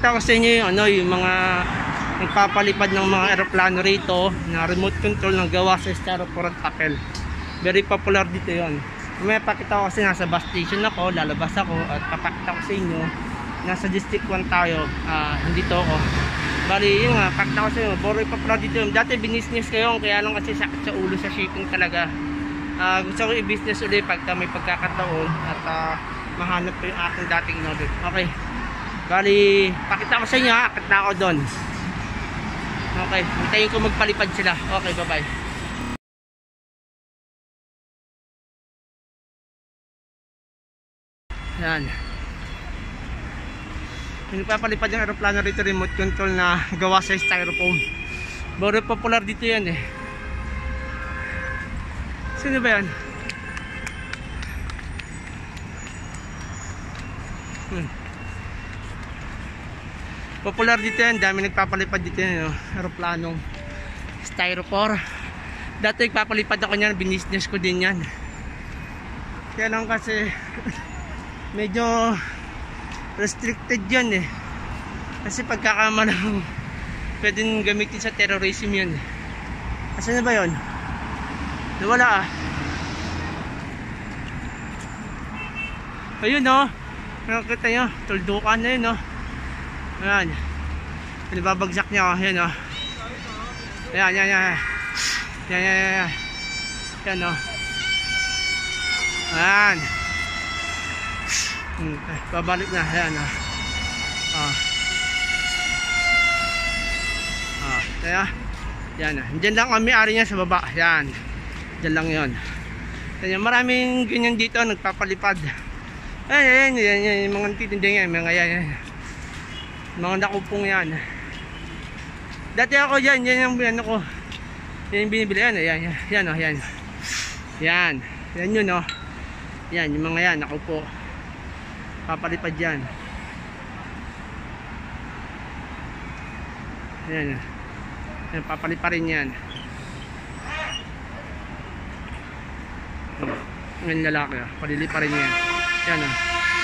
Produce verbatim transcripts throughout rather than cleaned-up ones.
ipapakita ko sa inyo yung, ano, yung mga nagpapalipad ng mga aeroplano rito na remote control na gawa sa styrofoam at papel. Very popular dito yon. May pakita ko kasi nasa bus station ako, lalabas ako at papakita ko sa inyo. Nasa District one tayo, uh, dito ako. Bali yun nga, pakita ko sa inyo, very popular dito yun. Dati binisnes ko yun, kaya lang kasi sakit sa ulo sa shipping talaga. Uh, gusto ko i-business ulit pagka may pagkakataon at uh, mahanap ko yung aking dating order. Okay. Bali, pakita ko sa inyo ha, akit na ako doon. Okay, hintayin ko magpalipad sila. Okay, bye-bye. Yan. Yung nagpapalipad yung aeroplano rito, remote control na gawa sa styrofoam. Very popular dito yan eh. Sino ba yan? Hmm. Popular dito yan, dami nagpapalipad dito yan, no? Aeroplanong styrofoam. Dati nagpapalipad ako niyan, binisnes ko din yan. Kaya lang kasi medyo restricted yan eh. Kasi pagkakamalang pwedeng gamitin sa terrorism yan eh. Asa na ba yun? Nawala ah. Ayun no, nakikita nyo, tuldukan na yun no. Ayan, pinababagsak niya oh. Ayan oh. Ayan, ayan, ayan. Ayan, ayan, ayan. Ayan oh. Ayan. Hmm, eh, babalik na. Ayan oh. Ah. Ah, ayan. Ayan ah. Diyan lang kami ari niya sa baba. Ayan. Diyan lang yun. Ayan, maraming ganyan dito nagpapalipad. Ayan, ayan, ayan, ayan. Yung mga titinding yan. Mga ayan, ayan. Mga nakupong yan. Dati ako dyan, yan yung ano ko. Yan yung binibili yan, yan, yan, yan, oh, yan. Yan, yan yun oh. Yan, yung mga yan, nakupo. Papalipad yan. Yan, yan, papalipad rin yan. Yan lalaki oh, palilipa rin yan. Yan oh.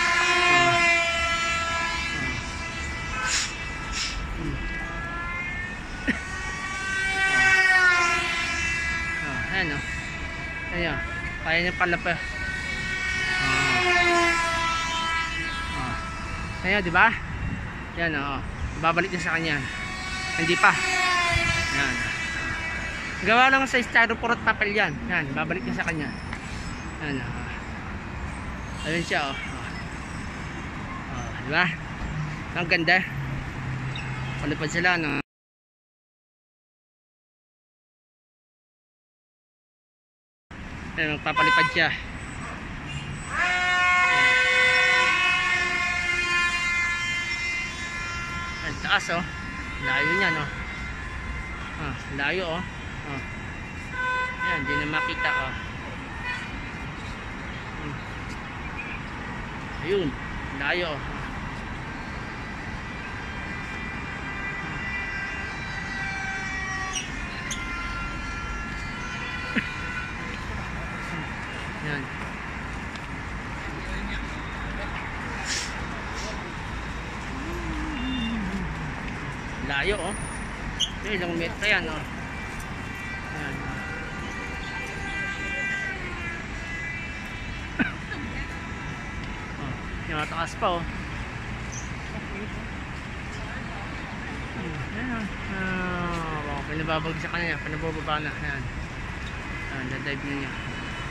Ayan o. Ayan. Kaya niya pala pa. Oh. Ayan, diba? Ayan o. Babalik niya sa kanya. Hindi pa. Ayan. Gawa lang sa styrofoam at papel yan. Ayan. Babalik niya sa kanya. Ayan o. Ayan siya o. Oh. Diba? Ang ganda. Palipad sila no. Ayan, magpapalipad siya. Ayan, taas oh. Layo niya no. Ah, layo oh. Oh. Ayan, hindi na makita oh. Ayun, layo oh. Yan. Layo oh. May ilang metro yan oh. Yan. Oh, yung matakas pa oh. Yan oh. Oh, pinababagsak ka na niya, pinabababa na. Yan. Yan, dadive na niya.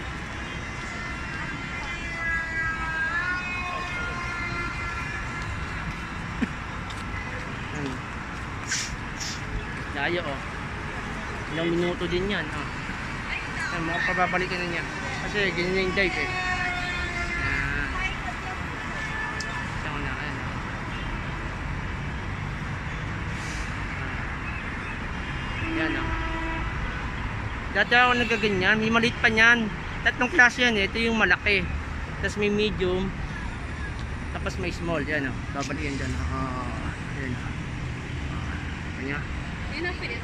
Layo oh. Ilang minuto din yan oh. Ayan, makapababalikin na niya. Kasi ganyan yung dive eh. Ayan. Ito na, ayan oh. Ayan oh. Dati ako nagaganyan, may maliit pa niyan. Tatlong klase yan eh. Ito yung malaki. Tapos may medium. Tapos may small. Yan oh. Babalikin dyan oh. Ayan oh. Ayan. Enough it is.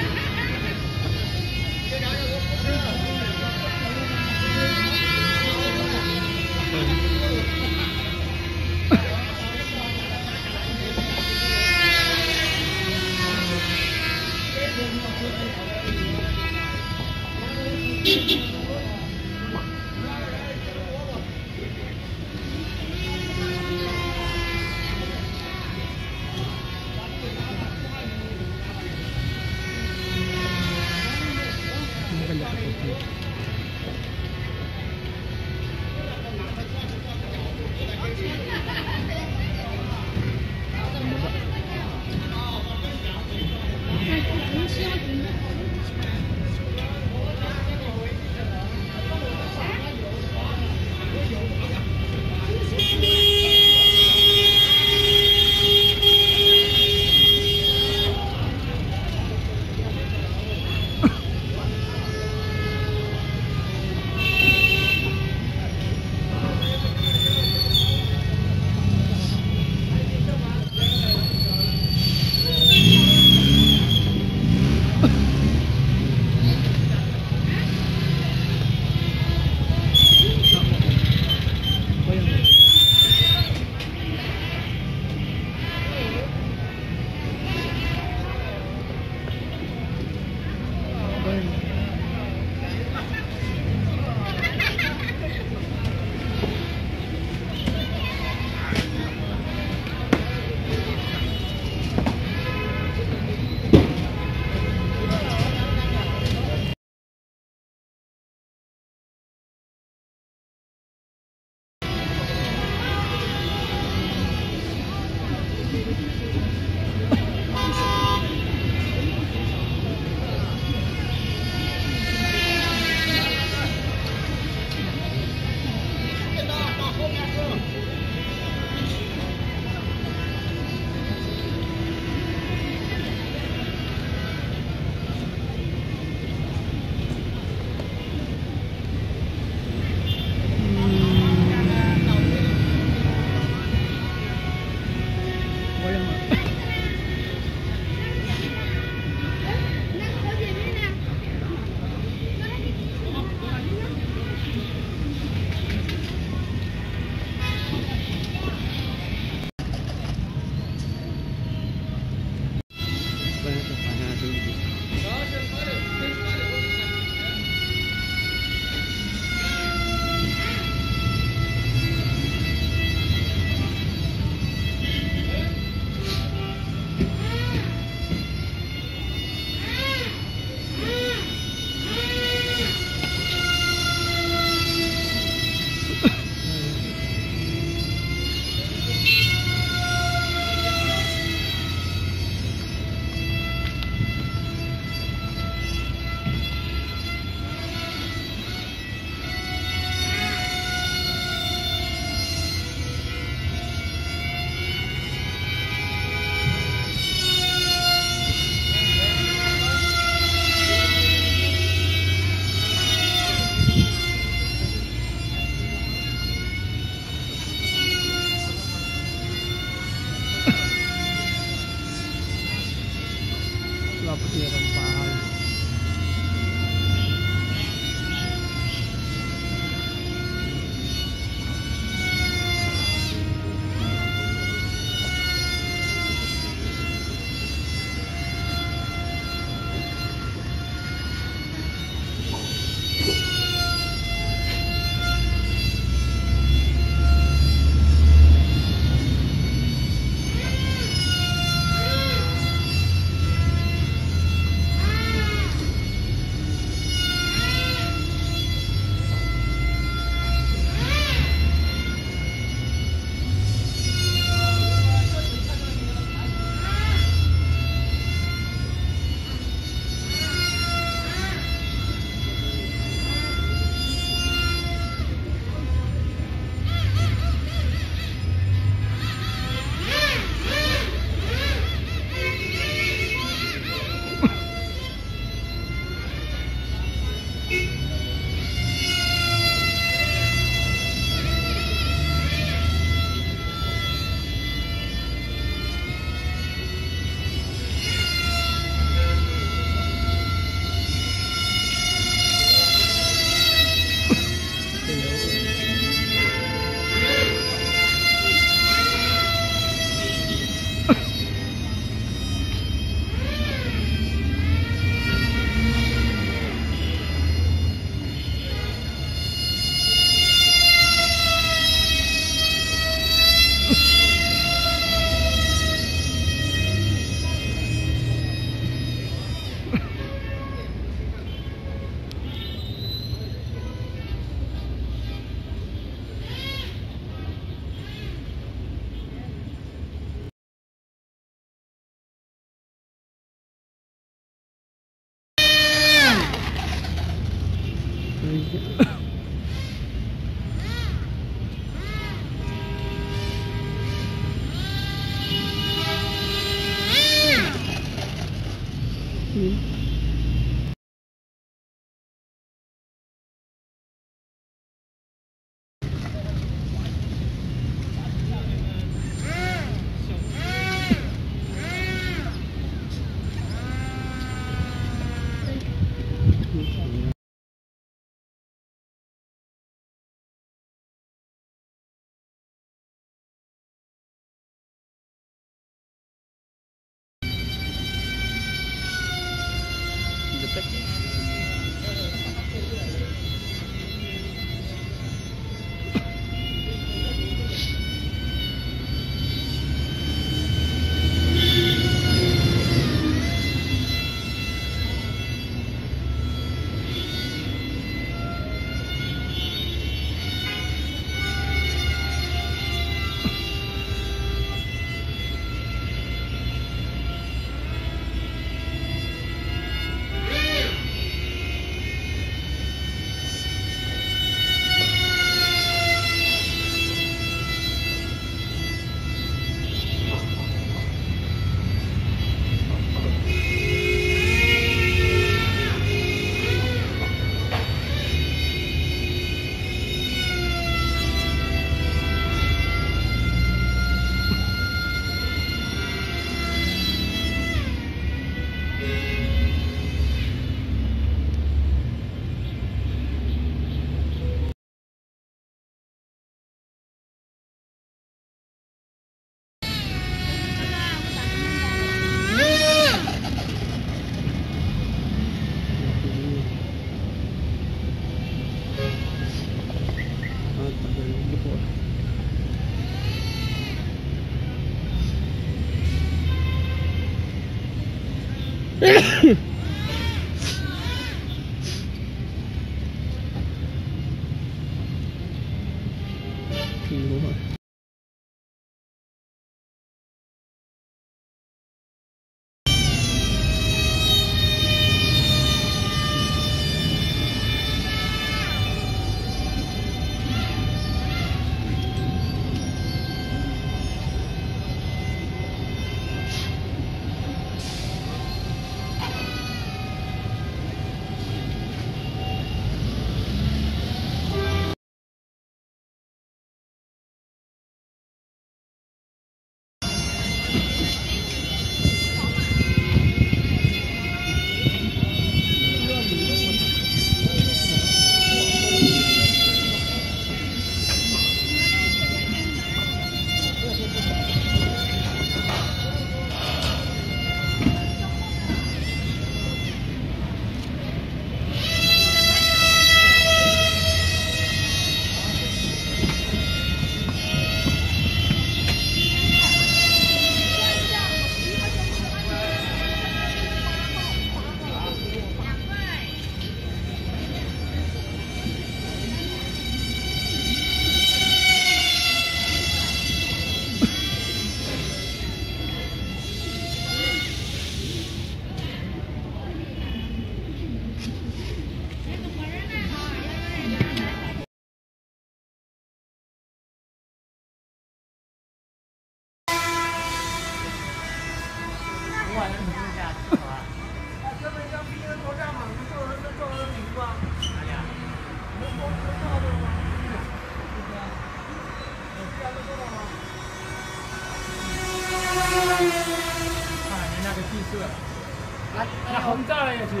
那红照了也是。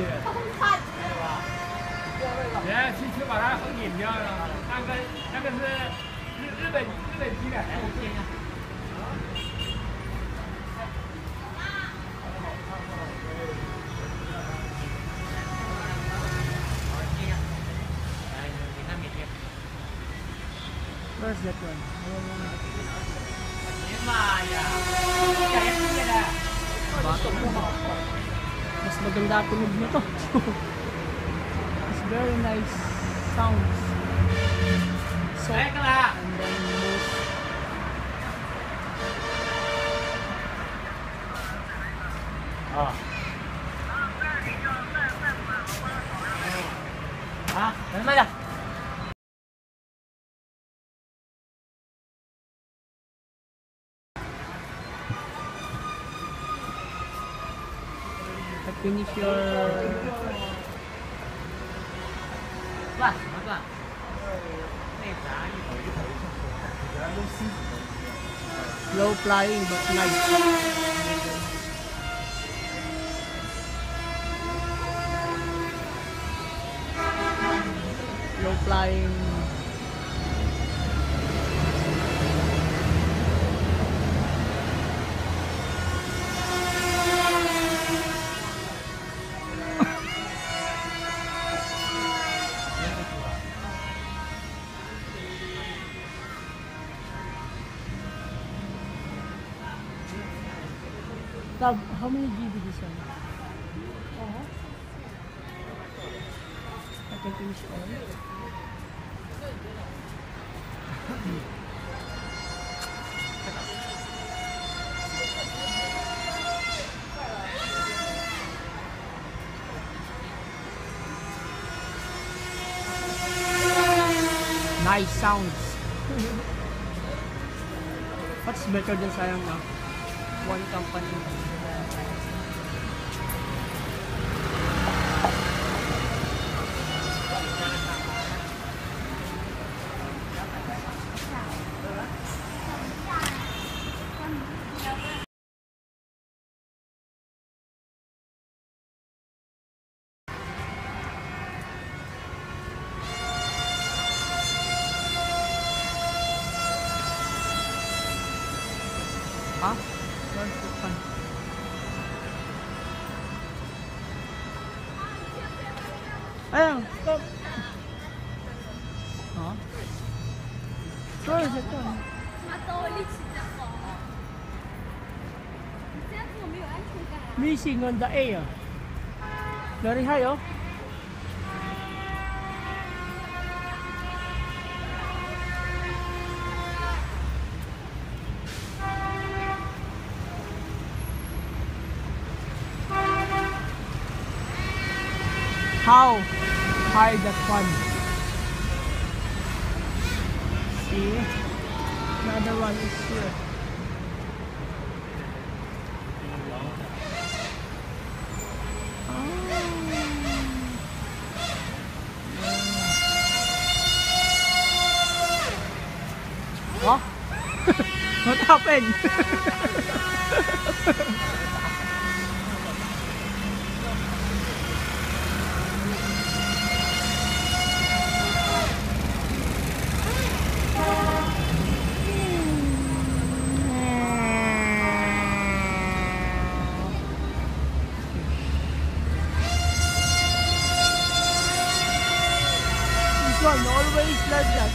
人家汽车把它横碾掉了，那个那个是日日本日本机的。 Where's that one? 妈呀！ Bato mo. Mas maganda tunog na to. It's very nice sounds. So, and then most ah. Ah, dari mana? finish your low flying but nice. Low flying. Tab, how many G B this one? Uh-huh. I can finish all. Nice sounds. What's better than sayang na? One company. Huh? Where's the fun? Ayan, stop. Huh? Where is it going? Missing on the air. Very high, oh. How high that one? See, another one is here. Oh, what happened? One always like that.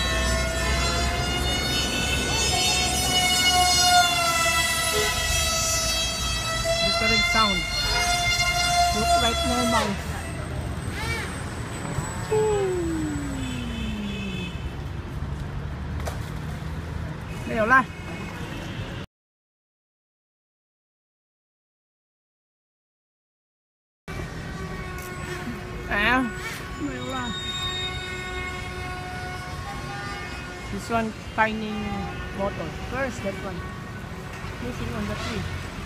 Different sound. Look like normal. Đều là. À, đều là. This one tiny motor. Where is that one? Missing on the tree.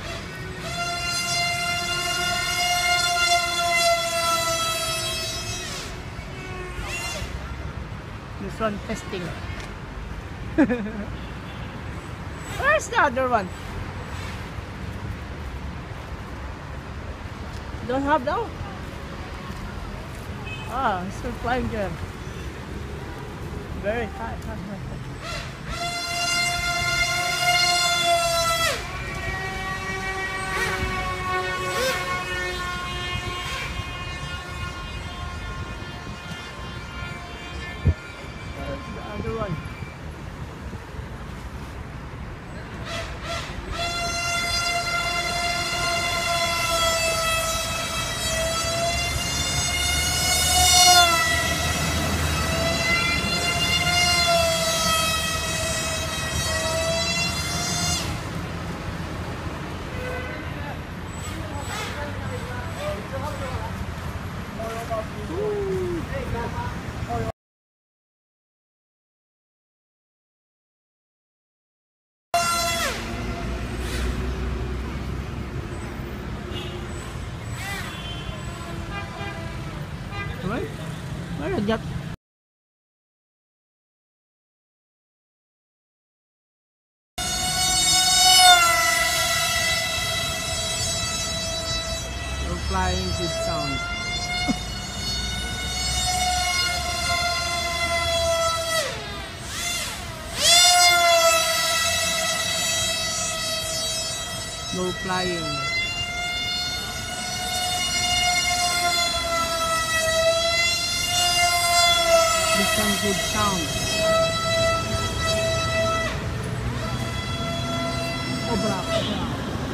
This one testing. Where's the other one? Don't have that? Ah, it's still flying there. Very high, high, high, high. There's the other one. flying good sound. No flying. Listen good sound. Obra, obra.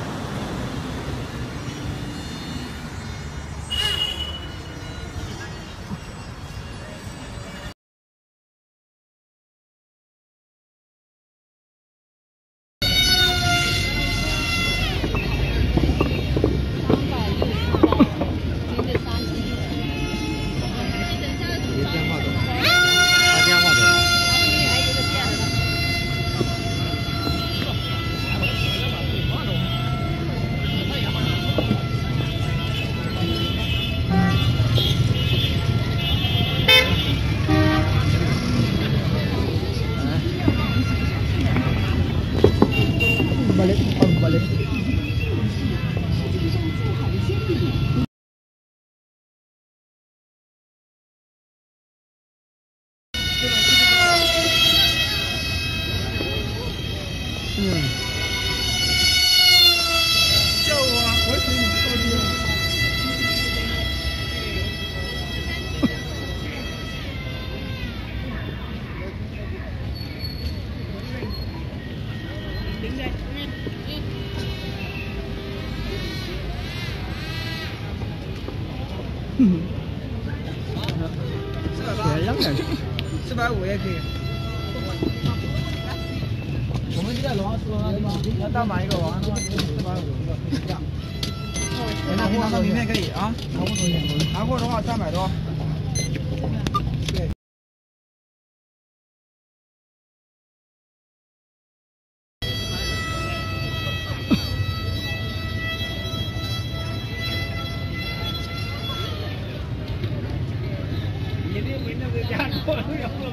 Balik, pagbalik. Hmm.四百五也可以。我们就在楼上吃了，对吧？要大码一个王的话，就是四百五一个，可以这样。那可以拿到明天可以啊？拿货多少钱？拿货的话三百多。对。你这为那个家伙要不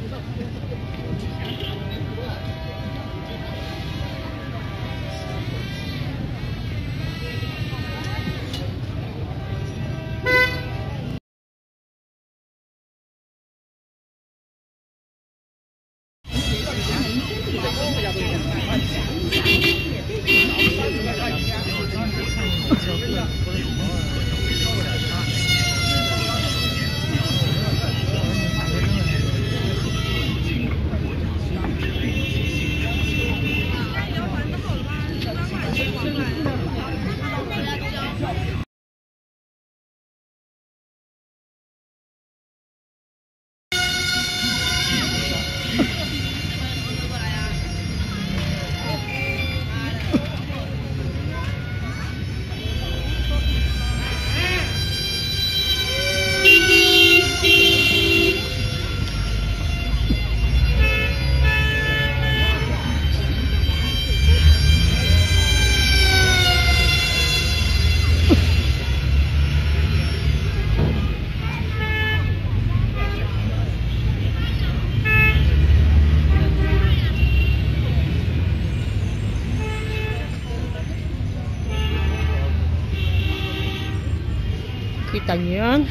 Kita nyo yan.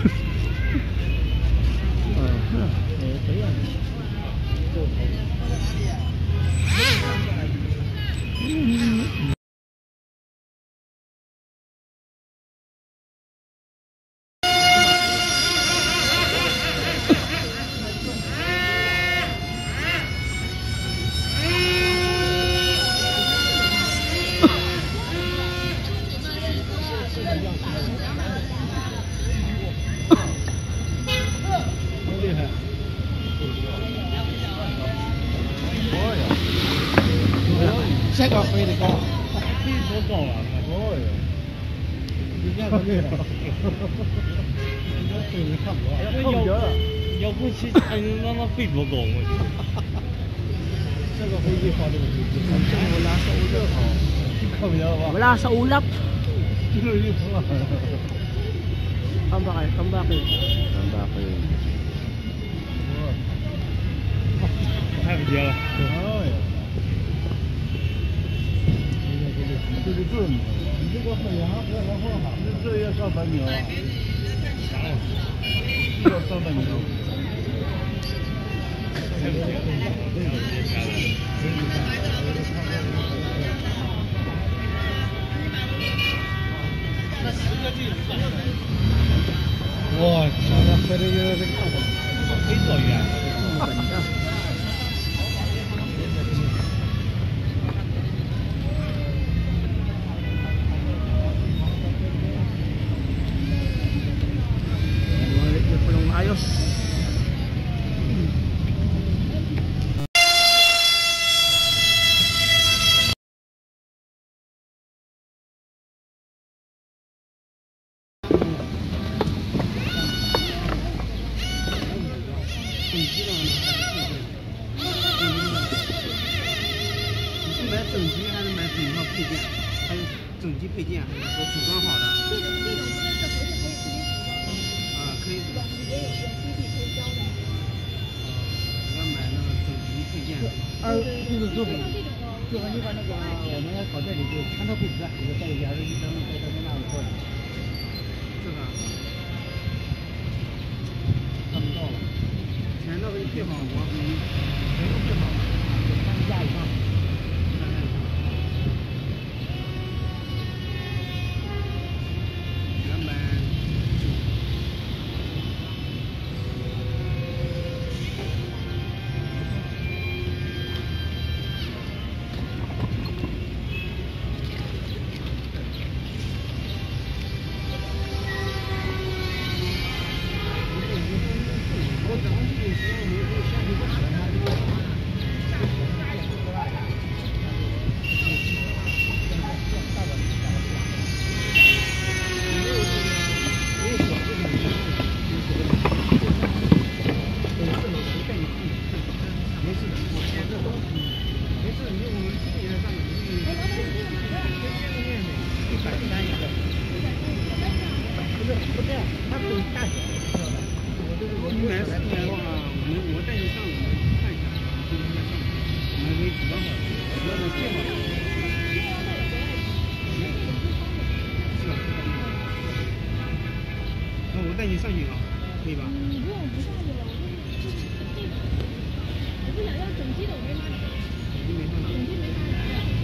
Aha, ito yan. Set off way to go. 多高啊！哦哟，你看他这个，你这腿你看不到，要要不去才能让他飞多高我去。这个飞机好，这个飞机好，我拉手就好，看不到吧？我拉手lap就是一头啊。Come back, come back, come back. 太不接了。哦哟。这个这个这个个会员和然后好，这要上班牛，要上班牛。我操，那喝的有点大，非多远？整机还是买整套配件？还有整机配件，还是说组装好的？这种这种这个回是可以直接组。啊，可以。直接有有 C D 可以交的。我要买那个整机配件。啊，就是这种。就和你把那个我们搞这里就全套配置，这个带个 L E D灯，带个那个过来。这个。看不到了。前那个配好，我给你全都配好了，三架以上。我带你上去啊，可以吧？你不用不上去了，我这个我不想要整机的，我没法拿。整机没法拿。整机没法拿。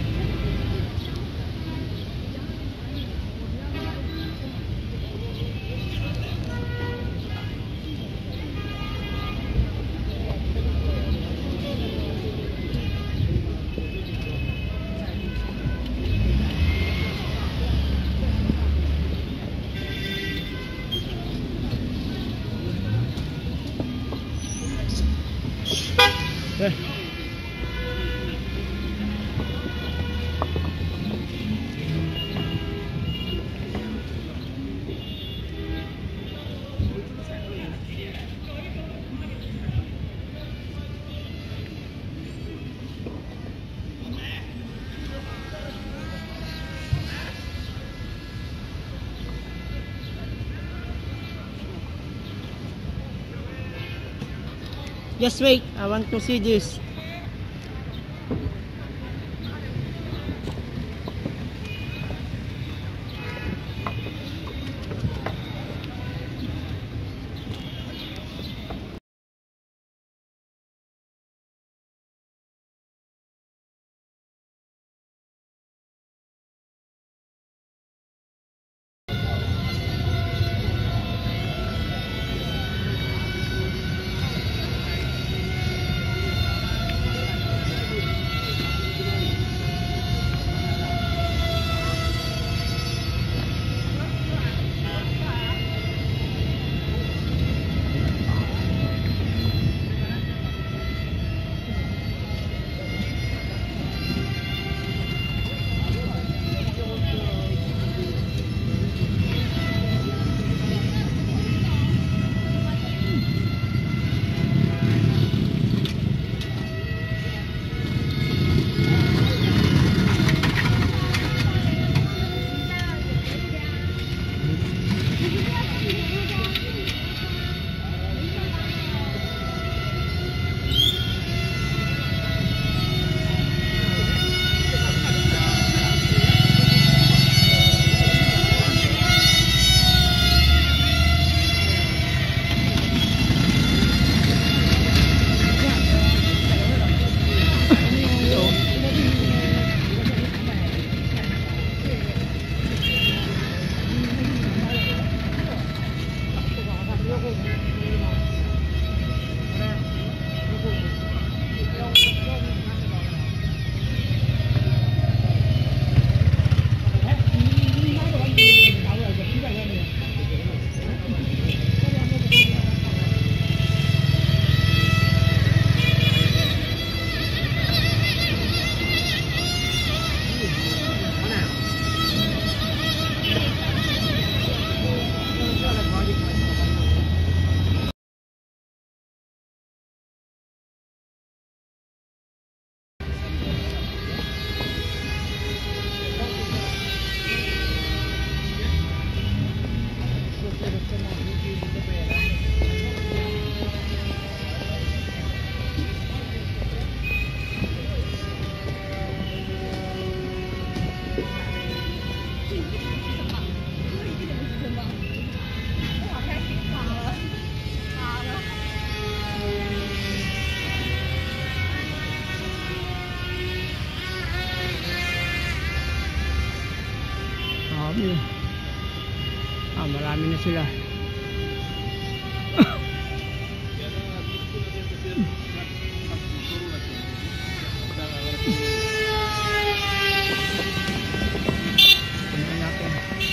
对。Just wait, I want to see this. Dami. Ah, marami na sila. Tingnan natin.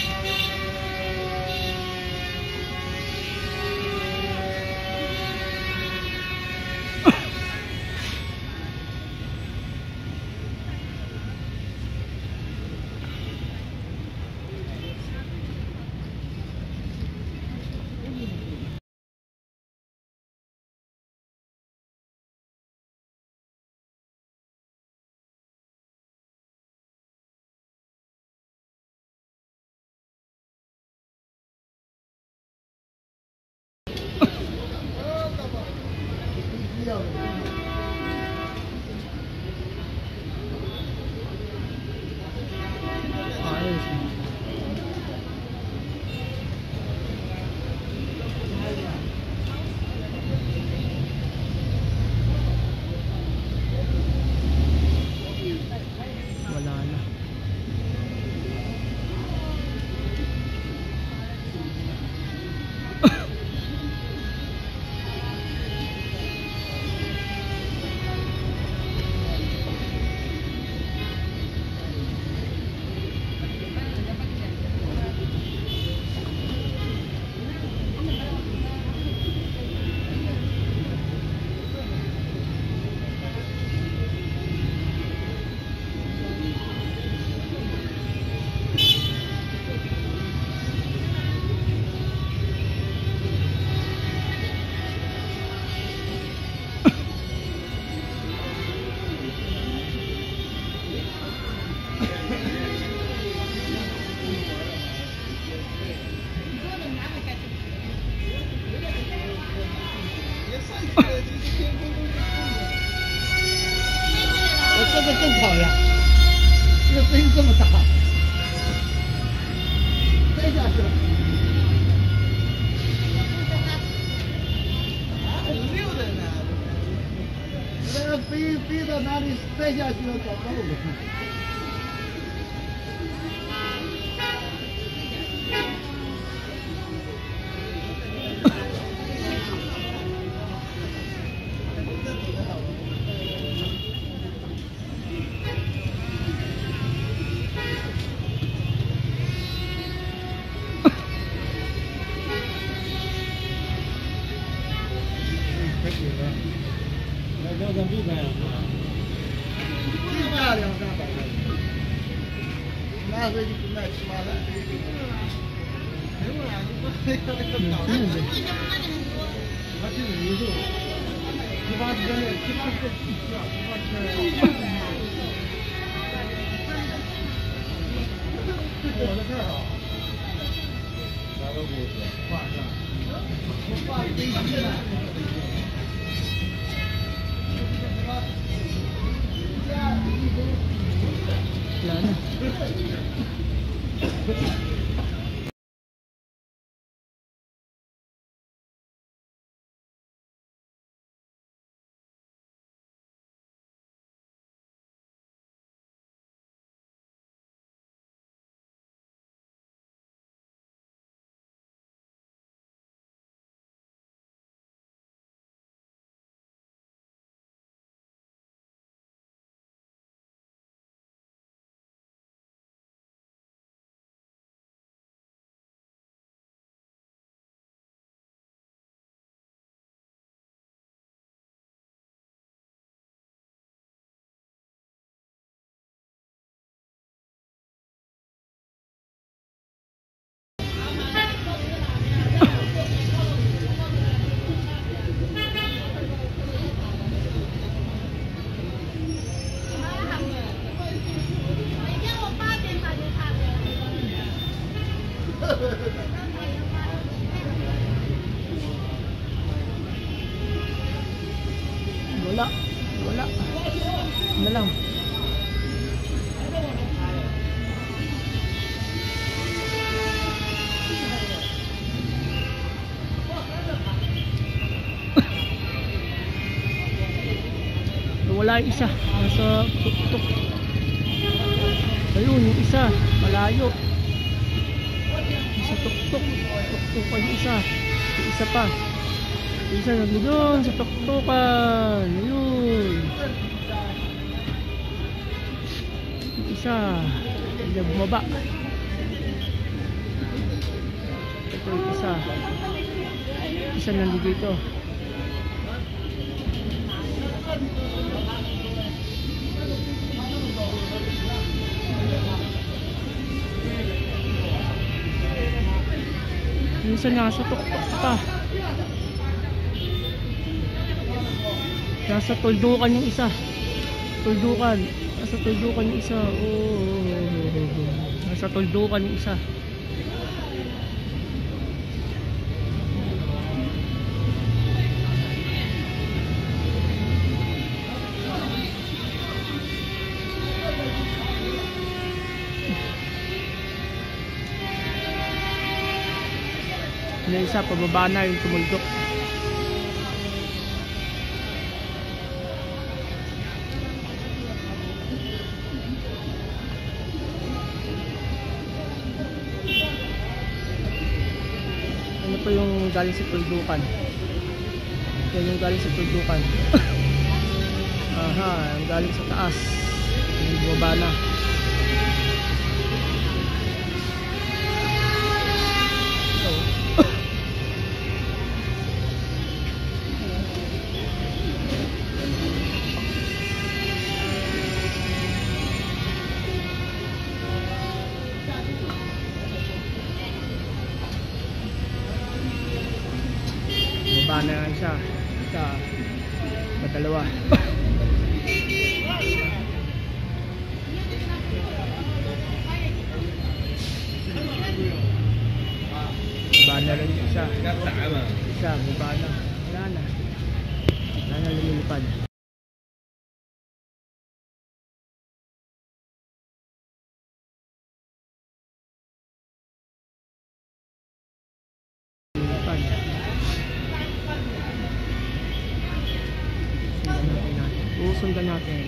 Ayos. Wala na.这个更讨厌，这个声音这么大，飞下去了。很溜的呢，那个飞飞到哪里飞下去了，找不到了。两三币呗，这价两三百块，那时候就不卖七八百。没有呀，你说那个那个搞的，他就是有时候七八十个，七八十个，七八十个。我的事儿啊，哪个故事？挂上，我挂飞机了。来了。Wala. Wala. Na lang. Wala yung isa. Nasa tuktok. Ayun, yung isa. Malayo. tuktok. Tuktukan yung isa. Yung isa pa. Yung isa nandun sa tuktukan. Ayun. Yung isa. Hindi bumaba. Ito yung isa. Isa nandito dito. Minsan nasa tuktok pa. Nasa tuldukan yung isa. Tuldukan. Nasa tuldukan yung isa. Oh. Nasa tuldukan yung isa. Yung isa, pababa na yung tumuldok. Ano po yung galing sa tuldukan? Yan yung galing sa tuldukan. Aha, yung galing sa taas. Yung baba na. Baba na yung isa. Isa. Madalawa. Baba na rin yung isa. Isa, baba na. Wala na. Wala na lumilipad. Lumilipad. Susundan natin.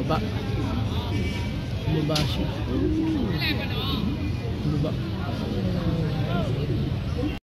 Baba. Baba siya. Baba.